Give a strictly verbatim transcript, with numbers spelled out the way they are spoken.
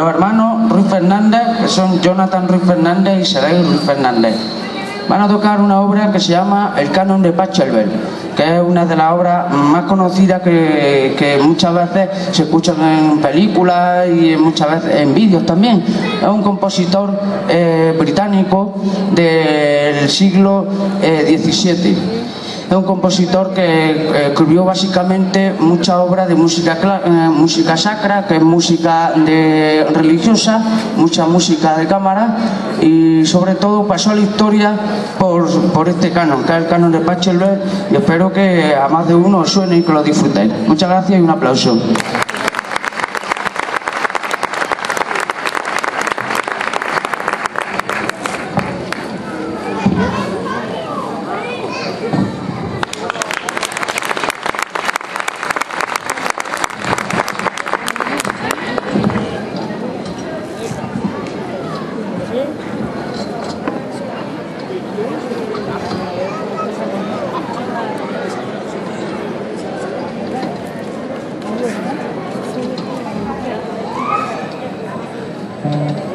los hermanos Ruiz Fernández, que son Jonathan Ruiz Fernández y Saray Ruiz Fernández. Van a tocar una obra que se llama El Canon de Pachelbel, que es una de las obras más conocidas que, que muchas veces se escuchan en películas y muchas veces en vídeos también. Es un compositor eh, británico del siglo eh, diecisiete. Es un compositor que eh, escribió básicamente muchas obras de música, eh, música sacra, que es música de, religiosa, mucha música de cámara, y sobre todo pasó a la historia por, por este canon, que es el canon de Pachelbel, y espero que a más de uno os suene y que lo disfrutéis. Muchas gracias y un aplauso. Thank you.